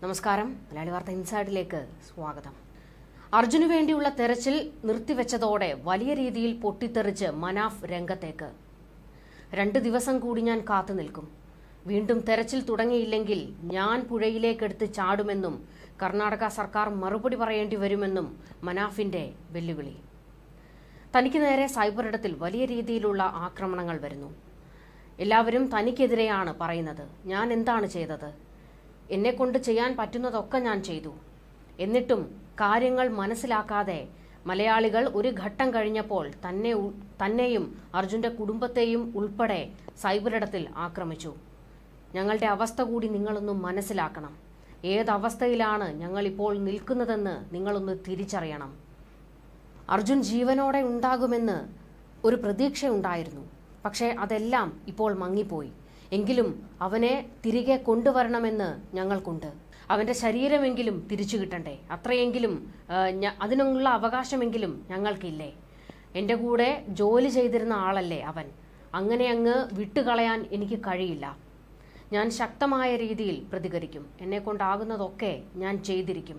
നമസ്കാരം. മലയാളി വാർത്ത ഇൻസൈഡിലേക്ക് സ്വാഗതം. അർജുനു വേണ്ടിയുള്ള തെരച്ചിൽ നിർത്തിവെച്ചതോടെ വലിയ രീതിയിൽ പൊട്ടിത്തെറിച്ച് മനാഫ് രംഗത്തേക്ക്. 2 ദിവസം കൂടി ഞാൻ കാത്തു നിൽക്കും. വീണ്ടും തെരച്ചിൽ തുടങ്ങിയില്ലെങ്കിൽ ഞാൻ പുഴയിലേക്കെടുത്ത് ചാടുമെന്നും കർണാടക സർക്കാർ മറുപടി പറയേണ്ടി വരുമെന്നും മനാഫിന്റെ വെല്ലുവിളി. തനിക്ക് നേരെ സൈബർ ഇടത്തിൽ വലിയ രീതിയിലുള്ള ആക്രമണങ്ങൾ വരുന്നു. എല്ലാവരും തനിക്കെതിരെയാണ് പറയുന്നത്. ഞാൻ എന്താണ് ചെയ്തത്? എന്നെക്കൊണ്ട് ചെയ്യാൻ പറ്റുന്നതൊക്കെ ഞാൻ ചെയ്തു. എന്നിട്ടും കാര്യങ്ങൾ മനസ്സിലാക്കാതെ മലയാളികൾ ഒരു ഘട്ടം കഴിഞ്ഞപ്പോൾ തന്നെയും അർജുന്റെ കുടുംബത്തെയും ഉൾപ്പെടെ സൈബറിടത്തിൽ ആക്രമിച്ചു. ഞങ്ങളുടെ അവസ്ഥ കൂടി നിങ്ങളൊന്ന് മനസ്സിലാക്കണം. ഏതവസ്ഥയിലാണ് ഞങ്ങളിപ്പോൾ നിൽക്കുന്നതെന്ന് നിങ്ങളൊന്ന് തിരിച്ചറിയണം. അർജുൻ ജീവനോടെ ഉണ്ടാകുമെന്ന് ഒരു പ്രതീക്ഷയുണ്ടായിരുന്നു. പക്ഷേ അതെല്ലാം ഇപ്പോൾ മങ്ങിപ്പോയി. എങ്കിലും അവനെ തിരികെ കൊണ്ടുവരണമെന്ന് ഞങ്ങൾക്കുണ്ട്. അവന്റെ ശരീരമെങ്കിലും തിരിച്ചു കിട്ടണ്ടേ? അത്രയെങ്കിലും അതിനുള്ള അവകാശമെങ്കിലും ഞങ്ങൾക്കില്ലേ? എൻ്റെ കൂടെ ജോലി ചെയ്തിരുന്ന ആളല്ലേ അവൻ. അങ്ങനെ അങ്ങ് വിട്ടുകളയാൻ എനിക്ക് കഴിയില്ല. ഞാൻ ശക്തമായ രീതിയിൽ പ്രതികരിക്കും. എന്നെക്കൊണ്ടാകുന്നതൊക്കെ ഞാൻ ചെയ്തിരിക്കും.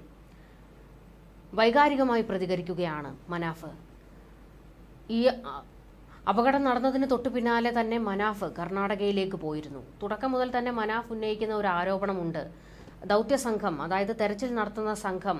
വൈകാരികമായി പ്രതികരിക്കുകയാണ് മനാഫ്. ഈ അപകടം നടന്നതിന് തൊട്ടു പിന്നാലെ തന്നെ മനാഫ് കർണാടകയിലേക്ക് പോയിരുന്നു. തുടക്കം മുതൽ തന്നെ മനാഫ് ഉന്നയിക്കുന്ന ഒരു ആരോപണമുണ്ട്. ദൗത്യസംഘം, അതായത് തെരച്ചിൽ നടത്തുന്ന സംഘം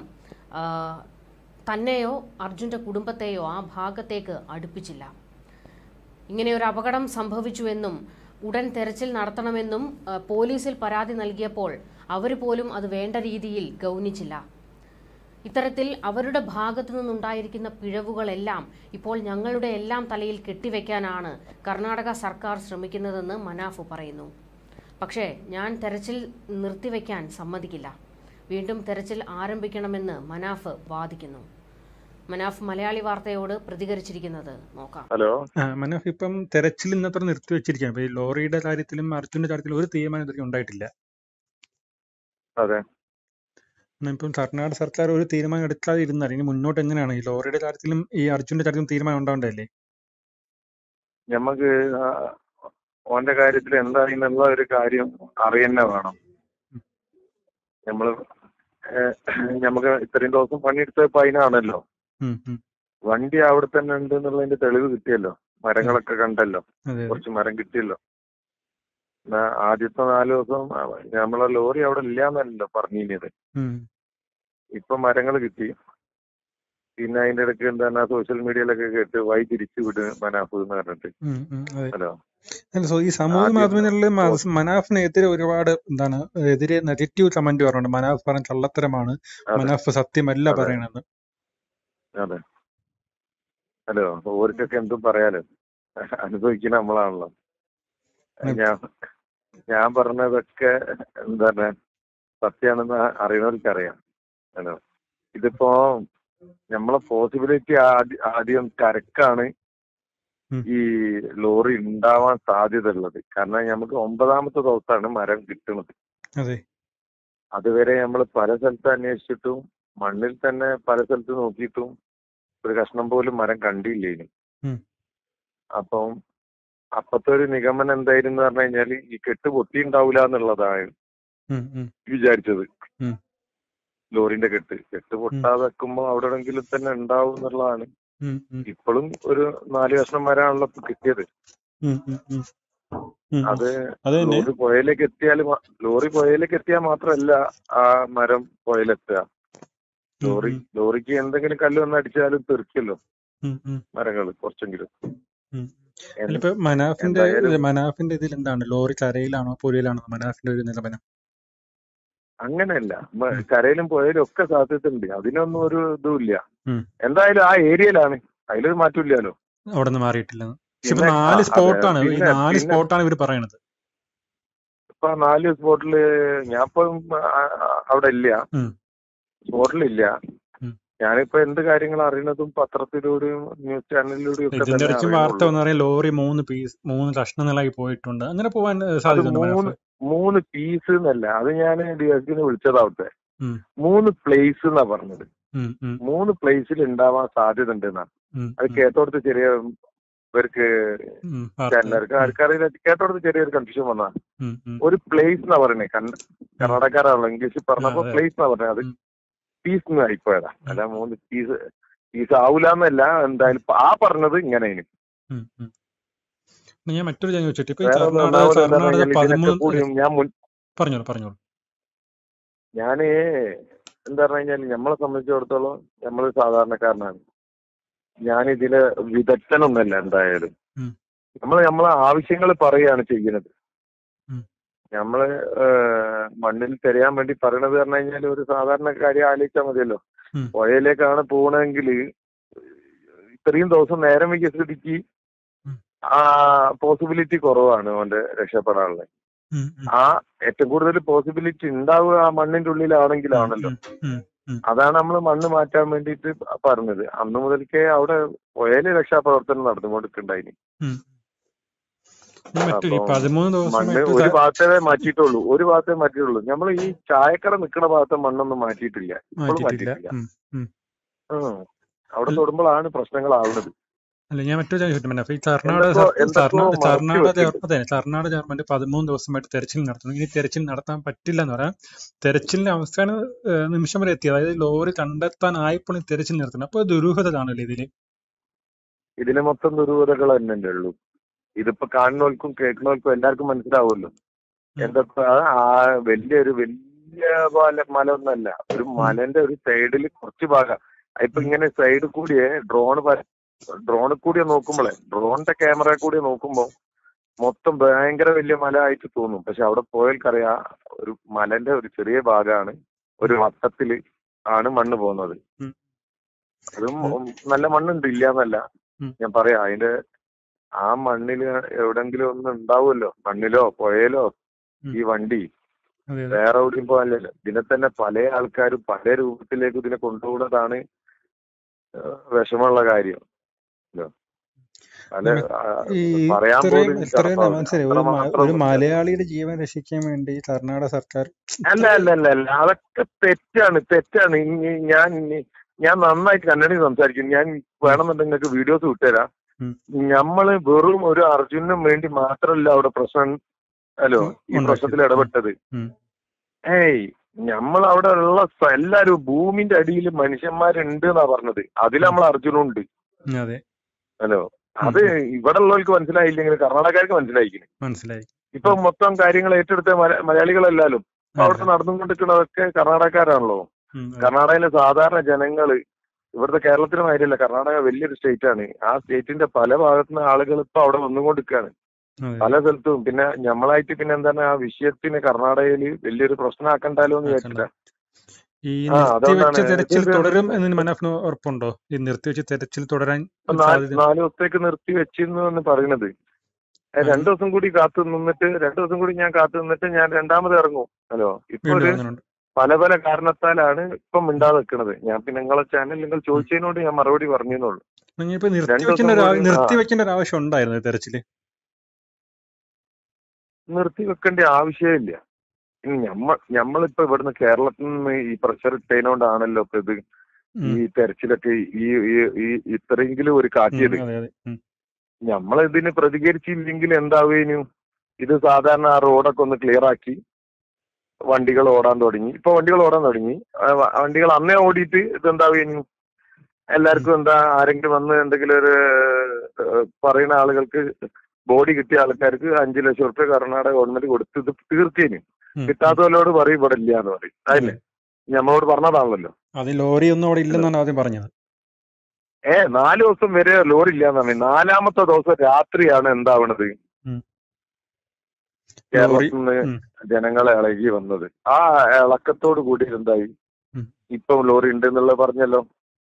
തന്നെയോ അർജുന്റെ കുടുംബത്തെയോ ആ ഭാഗത്തേക്ക് അടുപ്പിച്ചില്ല. ഇങ്ങനെ ഒരു അപകടം സംഭവിച്ചുവെന്നും ഉടൻ തെരച്ചിൽ നടത്തണമെന്നും പോലീസിൽ പരാതി നൽകിയപ്പോൾ അവർ പോലും അത് വേണ്ട രീതിയിൽ ഗൗനിച്ചില്ല. ഇത്തരത്തിൽ അവരുടെ ഭാഗത്തു നിന്നുണ്ടായിരിക്കുന്ന പിഴവുകളെല്ലാം ഇപ്പോൾ ഞങ്ങളുടെ എല്ലാം തലയിൽ കെട്ടിവെക്കാനാണ് കർണാടക സർക്കാർ ശ്രമിക്കുന്നതെന്ന് മനാഫ് പറയുന്നു. പക്ഷേ ഞാൻ തെരച്ചിൽ നിർത്തിവെക്കാൻ സമ്മതിക്കില്ല. വീണ്ടും തെരച്ചിൽ ആരംഭിക്കണമെന്ന് മനാഫ് വാദിക്കുന്നു. മനാഫ് മലയാളി വാർത്തയോട് പ്രതികരിച്ചിരിക്കുന്നത് നോക്കാം. ഹലോ മനാഫ്, ഇപ്പം തെരച്ചിൽ ഇന്നത്ര നിർത്തിവെച്ചിരിക്കുകയാണ്. ഈ ലോറിയുടെ കാര്യത്തിലും അർജുന്റെ കാര്യത്തിലും ഒരു തീരുമാനം ഇതുവരെ ഉണ്ടായിട്ടില്ല. അതെ, ഇപ്പം കർണാടക സർക്കാർ ഒരു തീരുമാനം എടുക്കാതെ ഇരുന്നാൽ ഇനി മുന്നോട്ട് എങ്ങനെയാണ്? ഈ ലോറിയുടെ കാര്യത്തിലും ഈ അർജുന്റെ കാര്യത്തിലും തീരുമാനം ഉണ്ടാവണ്ടല്ലേ? ഞമ്മക്ക് ഓന്റെ കാര്യത്തിൽ എന്താണെന്നുള്ള ഒരു കാര്യം അറിയന്നെ വേണം. ഞമ്മക്ക് ഇത്രയും ദിവസം പണിയെടുത്തപ്പോ അതിനാണല്ലോ. വണ്ടി അവിടെ തന്നെ ഉണ്ട് എന്നുള്ളതിന്റെ തെളിവ് കിട്ടിയല്ലോ. മരങ്ങളൊക്കെ കണ്ടല്ലോ, കുറച്ച് മരം കിട്ടിയല്ലോ. ആദ്യത്തെ 4 ദിവസം നമ്മളെ ലോറി അവിടെ ഇല്ലാന്നല്ലോ പറഞ്ഞിരുന്നത്. ഇപ്പൊ മരങ്ങൾ കിട്ടി. പിന്നെ അതിന്റെ ഇടയ്ക്ക് എന്താണ് സോഷ്യൽ മീഡിയയിലൊക്കെ കേട്ട് വഴി തിരിച്ചു വിട് മനാഫ് എന്ന് പറഞ്ഞിട്ട്. ഹലോ, ഈ സമൂഹ മാധ്യമങ്ങളിൽ മനാഫിനെതിരെ ഒരുപാട് എതിരെ നെഗറ്റീവ് കമന്റ് പറഞ്ഞിട്ടുണ്ട്. മനാഫ് പറഞ്ഞ കള്ളത്തരമാണ്, മനാഫ് സത്യമല്ല പറയണെന്ന്. അതെ, ഹലോ, ഓർക്കൊക്കെ എന്തും പറയാലോ, അനുഭവിക്കുന്ന നമ്മളാണല്ലോ. ഞാൻ പറഞ്ഞതൊക്കെ എന്താണ് സത്യമാണെന്ന് അറിയണവർക്കറിയാം. ഹലോ, ഇതിപ്പോ നമ്മളെ പോസിബിലിറ്റി ആദ്യം കരക്കാണ് ഈ ലോറി ഉണ്ടാവാൻ സാധ്യത ഉള്ളത്. കാരണം നമുക്ക് 9ാമത്തെ ദിവസമാണ് മരം കിട്ടുന്നത്. അതുവരെ നമ്മൾ പല സ്ഥലത്ത് അന്വേഷിച്ചിട്ടും മണ്ണിൽ തന്നെ പല സ്ഥലത്ത് നോക്കിയിട്ടും ഒരു കഷ്ണം പോലും മരം കണ്ടില്ലേനും. അപ്പം അപ്പത്തെ ഒരു നിഗമനം എന്തായിരുന്നു പറഞ്ഞു കഴിഞ്ഞാല് ഈ കെട്ട് പൊട്ടിയുണ്ടാവൂല എന്നുള്ളതാണ് വിചാരിച്ചത്. ലോറിന്റെ കെട്ട് പൊട്ടാതെ വെക്കുമ്പോ അവിടെ എവിടെങ്കിലും തന്നെ ഉണ്ടാവും എന്നുള്ളതാണ്. ഇപ്പോഴും ഒരു 4 കഷ്ണം മരമാണല്ലോ കിട്ടിയത്. അത് ലോറി പുഴയിലേക്ക് എത്തിയാൽ മാത്രമല്ല ആ മരം പുഴയിലെത്തുക. ലോറിക്ക് എന്തെങ്കിലും കല്ല് വന്ന് അടിച്ചാലും തെറിക്കല്ലോ മരങ്ങൾ കുറച്ചെങ്കിലും. മനാഫിന്റെ ഇതിൽ എന്താണ്, ലോറി കരയിലാണോ പുഴയിലാണോ മനാഫിന്റെ ഒരു നിഗമനം? അങ്ങനെയല്ല, കരയിലും പുഴയിലും ഒക്കെ സാധ്യതയുണ്ട്. അതിനൊന്നും ഒരു ഇതുമില്ല. എന്തായാലും ആ ഏരിയയിലാണ്, അതിലൊരു മാറ്റമില്ലല്ലോ. അവിടെ നിന്ന് മാറിയിട്ടില്ല. 4 സ്പോട്ടാണ് ഇവർ പറയണത്. ഇപ്പൊ 4 സ്പോട്ടില് ഞാൻ ഇപ്പൊ അവിടെ ഇല്ല, സ്പോട്ടിലില്ല. ഞാനിപ്പോ എന്ത് കാര്യങ്ങൾ അറിയുന്നതും പത്രത്തിലൂടെയും ന്യൂസ് ചാനലിലൂടെയും ഒക്കെ വാർത്ത പറയാം. ലോറി 3 കഷ്ണങ്ങളായി പോയിട്ടുണ്ട്. അങ്ങനെ പോവാൻ സാധ്യത? 3 പീസ് എന്നല്ല, അത് ഞാൻ ഡിഎസ്പിനെ വിളിച്ചതാവട്ടെ. 3 പ്ലേസ് എന്നാ പറഞ്ഞത്. 3 പ്ലേസിൽ ഉണ്ടാവാൻ സാധ്യത ഉണ്ട് എന്നാണ്. അത് കേട്ടോടത്ത് ചെറിയ ഇവർക്ക് എല്ലാവർക്കും ആർക്കറിയില്ല, കേട്ടോടത്ത് ചെറിയൊരു കൺഫ്യൂഷൻ വന്നാ. ഒരു പ്ലേസ് എന്നാ പറയണേ, കർണാടകക്കാരാണല്ലോ ഇംഗ്ലീഷിൽ പറഞ്ഞപ്പോ പ്ലേസ് എന്നാ പറഞ്ഞത്, അത് പീസ് എന്ന് ആയിപ്പോയതാ. അല്ല 3 പീസ് ആവൂലെന്നല്ല, എന്തായാലും ആ പറഞ്ഞത് ഇങ്ങനെ. ഞാൻ മറ്റൊരു ചോദിച്ചിട്ട് ഞാന് എന്താ പറഞ്ഞു കഴിഞ്ഞാല് നമ്മളെ സംബന്ധിച്ചിടത്തോളം നമ്മള് സാധാരണക്കാരനാണ്. ഞാനിതില് വിദഗ്ധനൊന്നല്ല. എന്തായാലും നമ്മളെ ആവശ്യങ്ങൾ പറയുകയാണ് ചെയ്യുന്നത്. നമ്മള് മണ്ണിൽ തിരയാൻ വേണ്ടി പറയണത് പറഞ്ഞു കഴിഞ്ഞാൽ ഒരു സാധാരണ കാര്യം ആലോചിച്ചാൽ മതിയല്ലോ. പുഴയിലേക്കാണ് പോകണമെങ്കിൽ ഇത്രയും ദിവസം നേരം വയ്ക്കിയ സ്ഥിതിക്ക് പോസിബിലിറ്റി കുറവാണ് അവന്റെ രക്ഷപ്പെടാനുള്ളത്. ആ ഏറ്റവും കൂടുതൽ പോസിബിലിറ്റി ഉണ്ടാവുക ആ മണ്ണിന്റെ ഉള്ളിലാണെങ്കിലാണല്ലോ. അതാണ് നമ്മൾ മണ്ണ് മാറ്റാൻ വേണ്ടിയിട്ട് പറഞ്ഞത്. അന്ന് മുതൽക്കേ അവിടെ പുഴയില് രക്ഷാപ്രവർത്തനം നടന്നുകൊണ്ടിരിക്കുന്നുണ്ടായിന്. മണ്ണ് ഒരു ഭാഗത്തേ മാറ്റിയിട്ടുള്ളൂ. നമ്മൾ ഈ ചായക്കട നിൽക്കുന്ന ഭാഗത്തെ മണ്ണൊന്നും മാറ്റിയിട്ടില്ല, ഇപ്പോഴും മാറ്റിയിട്ടില്ല. അവിടെ തൊടുമ്പോഴാണ് പ്രശ്നങ്ങളാവുന്നത്. അല്ല, ഞാൻ മറ്റൊരു ചോദിച്ചിട്ടുണ്ട്. ഈ കർണാടക ഗവൺമെന്റ് 13 ദിവസമായിട്ട് തെരച്ചിൽ നടത്തുന്നു. ഇനി തെരച്ചിൽ നടത്താൻ പറ്റില്ല എന്ന് പറയാം. തെരച്ചിലിന്റെ അവസാന നിമിഷം വരെ എത്തി. അതായത് ലോറി കണ്ടെത്താനായപ്പോൾ തെരച്ചിൽ നടത്തുന്നത്. അപ്പൊ ദുരൂഹത കാണല്ലേ ഇതിലെ മൊത്തം ദുരൂഹതകൾ തന്നെ ഉള്ളൂ. ഇതിപ്പോ കാണുന്നവർക്കും കേൾക്കുന്നവർക്കും എല്ലാവർക്കും മനസ്സിലാവുമല്ലോ. എന്തൊക്കെ വലിയ മല ഒന്നല്ല, ഒരു മലന്റെ ഒരു സൈഡിൽ കുറച്ച് ഭാഗം. ഇപ്പൊ ഇങ്ങനെ സൈഡിൽ കൂടിയേ ഡ്രോണിൽ കൂടി നോക്കുമ്പോഴേ, ഡ്രോണിന്റെ ക്യാമറ കൂടി നോക്കുമ്പോ മൊത്തം ഭയങ്കര വലിയ മല ആയിട്ട് തോന്നും. പക്ഷെ അവിടെ പോയാൽക്കറിയാം ഒരു മലന്റെ ഒരു ചെറിയ ഭാഗമാണ്, ഒരു വട്ടത്തില് ആണ് മണ്ണ് പോകുന്നത്. അതും നല്ല മണ്ണുണ്ട്, ഇല്ല എന്നല്ല ഞാൻ പറയാം. അതിന്റെ ആ മണ്ണില് എവിടെങ്കിലും ഒന്ന് ഉണ്ടാവുമല്ലോ, മണ്ണിലോ പുഴയിലോ ഈ വണ്ടി. വേറെ എവിടെയും പോകാനല്ലോ. ഇതിനെ തന്നെ പല ആൾക്കാരും പല രൂപത്തിലേക്ക് ഇതിനെ കൊണ്ടുപോകുന്നതാണ് വിഷമമുള്ള കാര്യം. ഒരു മലയാളിയുടെ ജീവൻ രക്ഷിക്കാൻ വേണ്ടി കർണാടക സർക്കാർ അല്ല അതൊക്കെ തെറ്റാണ്. ഞാൻ നന്നായിട്ട് കന്നഡയിൽ സംസാരിക്കും. ഞാൻ വേണമെന്നുണ്ടെങ്കിൽ നിങ്ങൾക്ക് വീഡിയോസ് വിട്ടുതരാം. നമ്മള് വെറും ഒരു അർജുനും വേണ്ടി മാത്രമല്ല അവിടെ ഈ പ്രശ്നത്തിൽ ഇടപെട്ടത്. നമ്മളവിടെ ഉള്ള എല്ലാരും ഭൂമിന്റെ അടിയിൽ മനുഷ്യന്മാരുണ്ട് എന്നാ പറഞ്ഞത്. അതിൽ നമ്മൾ അർജുനുണ്ട്. അത് ഇവിടെ ഉള്ളവർക്ക് മനസ്സിലായില്ലെങ്കിൽ കർണാടകക്കാർക്ക് മനസ്സിലായി. ഇപ്പൊ മൊത്തം കാര്യങ്ങൾ ഏറ്റെടുത്ത മലയാളികളല്ലാലും അവിടുത്തെ നടന്നുകൊണ്ടിരിക്കുന്നതൊക്കെ കർണാടകക്കാരാണല്ലോ. കർണാടകയിലെ സാധാരണ ജനങ്ങള് ഇവിടുത്തെ കേരളത്തിന് മാതിരിയല്ല. കർണാടക വലിയൊരു സ്റ്റേറ്റ് ആണ്. ആ സ്റ്റേറ്റിന്റെ പല ഭാഗത്തുനിന്ന് ആളുകൾ ഇപ്പൊ അവിടെ വന്നുകൊണ്ടിരിക്കുകയാണ് പല സ്ഥലത്തും. പിന്നെ നമ്മളായിട്ട് പിന്നെ എന്താണ് ആ വിഷയത്തിന് കർണാടകയില് വലിയൊരു പ്രശ്നമാക്കണ്ടല്ലോ എന്ന് വിചാരിച്ചില്ല. ഈ നിർത്തിവെച്ച തെരച്ചിൽ തുടരും എന്ന് മനാഫിന് ഉറപ്പുണ്ടോ? ഈ നിർത്തിവെച്ച തെരച്ചിൽ തുടരാൻ 4 ദിവസത്തേക്ക് നിർത്തി വെച്ചിരുന്നു പറയുന്നത്. 2 ദിവസം കൂടി ഞാൻ കാത്തു നിന്നിട്ട് ഞാൻ രണ്ടാമത് ഇറങ്ങും. ഇപ്പൊ പല കാരണത്താലാണ് ഇപ്പം മിണ്ടാതെ നിൽക്കുന്നത്. ഞാൻ പിന്നെ നിങ്ങളെ ചാനൽ നിങ്ങൾ ചോദിച്ചതിനോട് ഞാൻ മറുപടി പറഞ്ഞെന്നുള്ളൂ. നിർത്തിവെക്കേണ്ട ഒരു ആവശ്യം ഉണ്ടായിരുന്നു തെരച്ചില്? നിർത്തിവെക്കേണ്ട ആവശ്യമില്ല. നമ്മളിപ്പോ ഇവിടുന്ന് കേരളത്തിൽ നിന്ന് ഈ പ്രഷർ ഇട്ടതിനോണ്ടാണല്ലോ ഇപ്പൊ ഇത് ഈ തെരച്ചിലൊക്കെ ഈ ഇത്രയെങ്കിലും ഒരു കാട്ടിയത്. നമ്മളിതിന് പ്രതികരിച്ചില്ലെങ്കിൽ എന്താവേനു? ഇത് സാധാരണ ആ റോഡൊക്കെ ഒന്ന് ക്ലിയർ ആക്കി വണ്ടികൾ ഓടാൻ തുടങ്ങി. ഇപ്പൊ വണ്ടികൾ അന്നേ ഓടിയിട്ട് ഇതെന്താവേനു? എല്ലാവർക്കും ആരെങ്കിലും വന്ന് എന്തെങ്കിലും ഒരു പറയുന്ന ആളുകൾക്ക് ബോഡി കിട്ടിയ ആൾക്കാർക്ക് 5 ലക്ഷം റുപ്യ കർണാടക ഗവൺമെന്റ് കൊടുത്ത് ഇത് തീർച്ചേനും. കിട്ടാത്തവരോട് പറയും ഇവിടെ ഇല്ല എന്ന് പറയും. അതല്ലേ നമ്മളോട് പറഞ്ഞതാണല്ലോ. അത് ലോറി ഒന്നും അവിടെ ഇല്ലെന്നാണ് ആദ്യം പറഞ്ഞത്. 4 ദിവസം വരെ ലോറി ഇല്ലാന്നാണ്. 4ാമത്തെ ദിവസം രാത്രിയാണ് എന്താവണത്? കേരളത്തിൽ നിന്ന് ജനങ്ങളെ ഇളകി വന്നത്. ആ ഇളക്കത്തോട് കൂടി എന്തായി? ഇപ്പം ലോറി ഉണ്ട് എന്നുള്ളത് പറഞ്ഞല്ലോ.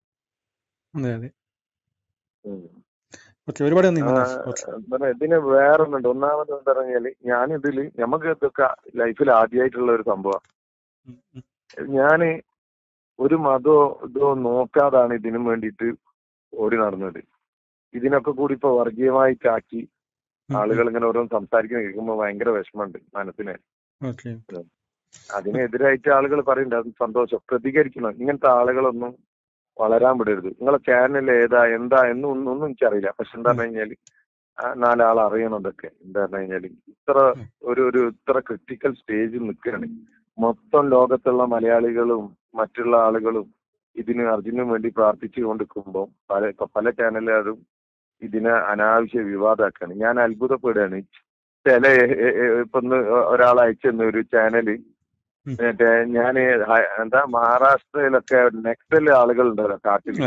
ഇതിന് വേറെ ഒന്നുണ്ട്. ഒന്നാമത് എന്താ പറഞ്ഞാല് ഞാനിതില് നമുക്ക് ഇതൊക്കെ ലൈഫിൽ ആദ്യമായിട്ടുള്ള ഒരു സംഭവം. ഞാന് ഒരു മതമോ ഇതോ നോക്കാതാണ് ഇതിനും വേണ്ടിയിട്ട് ഓടി നടന്നത്. ഇതിനൊക്കെ കൂടി ഇപ്പൊ വർഗീയമായിട്ടാക്കി ആളുകൾ ഇങ്ങനെ ഓരോന്ന് സംസാരിക്കുന്ന കേൾക്കുമ്പോ ഭയങ്കര വിഷമമുണ്ട് മനസ്സിന്. അതിനെതിരായിട്ട് ആളുകൾ പറയുന്നുണ്ട്, അത് സന്തോഷം. പ്രതികരിക്കണം. ഇങ്ങനത്തെ ആളുകളൊന്നും വളരാൻ വിടരുത്. നിങ്ങളെ ചാനൽ എന്താ ഒന്നും എനിക്കറിയില്ല. പക്ഷെ എന്താ പറഞ്ഞു കഴിഞ്ഞാല് നാലാൾ അറിയണതൊക്കെ. എന്താ പറഞ്ഞു കഴിഞ്ഞാല് ഇത്ര ക്രിട്ടിക്കൽ സ്റ്റേജിൽ നിൽക്കുകയാണ്. മൊത്തം ലോകത്തുള്ള മലയാളികളും മറ്റുള്ള ആളുകളും ഇതിന് അർജുനും വേണ്ടി പ്രാർത്ഥിച്ചു കൊണ്ടിരിക്കുമ്പോൾ പല ചാനലുകാരും ഇതിനെ അനാവശ്യ വിവാദമാക്കാണ്. ഞാൻ അത്ഭുതപ്പെടുകയാണ്. ചില ഇപ്പൊ ഒരാൾ അയച്ചെന്ന ഒരു ചാനല് മറ്റേ ഞാന് മഹാരാഷ്ട്രയിലൊക്കെ നെക്സല് ആളുകൾ ഉണ്ടല്ലോ കാട്ടില്,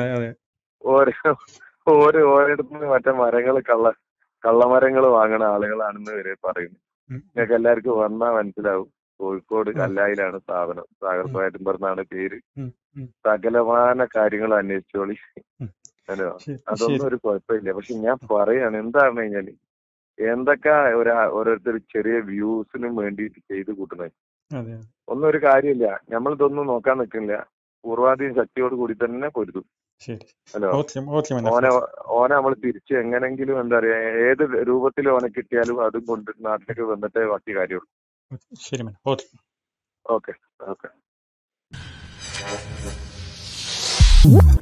ഓരോരുത്തരും മറ്റേ കള്ളമരങ്ങൾ വാങ്ങണ ആളുകളാണെന്ന് വരെ പറയുന്നു. നിങ്ങൾക്ക് എല്ലാവർക്കും വന്നാൽ മനസ്സിലാവും. കോഴിക്കോട് കല്ലായിലാണ് സ്ഥാപനം. സാഗർ പയറ്റുംപറന്നാണ് പേര്. സകലമാന കാര്യങ്ങൾ അന്വേഷിച്ചോളി. ഹലോ, അതൊന്നും ഒരു കുഴപ്പമില്ല. പക്ഷെ ഞാൻ പറയാണ് എന്താന്ന് കഴിഞ്ഞാല് എന്തൊക്കെ ഓരോരുത്തർ ചെറിയ വ്യൂസിനും വേണ്ടിയിട്ട് ചെയ്ത് കൂട്ടുന്നത്. ഒന്നും ഒരു കാര്യമില്ല. നമ്മളിതൊന്നും നോക്കാൻ നിൽക്കുന്നില്ല. പൂർവാധീന ശക്തിയോട് കൂടി തന്നെ പൊരുതും. ഹലോ, ഓനെ നമ്മൾ തിരിച്ച് എങ്ങനെങ്കിലും എന്താ പറയാ ഏത് രൂപത്തിൽ ഓനെ കിട്ടിയാലും അതും കൊണ്ട് നാട്ടിലേക്ക് വന്നിട്ടേ ബാക്കി കാര്യമുള്ളൂ. ഓക്കെ.